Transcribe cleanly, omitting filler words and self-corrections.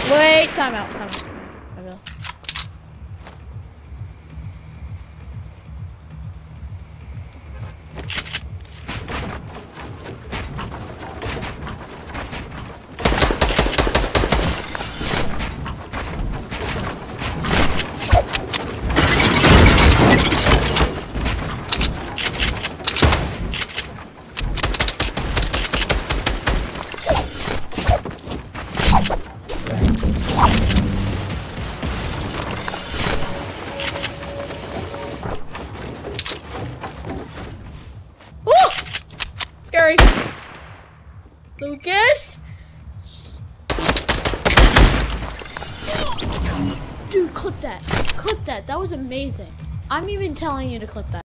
Wait, time out, time out, time out. I will. Scary. Lucas? Dude, clip that. Clip that. That was amazing. I'm even telling you to clip that.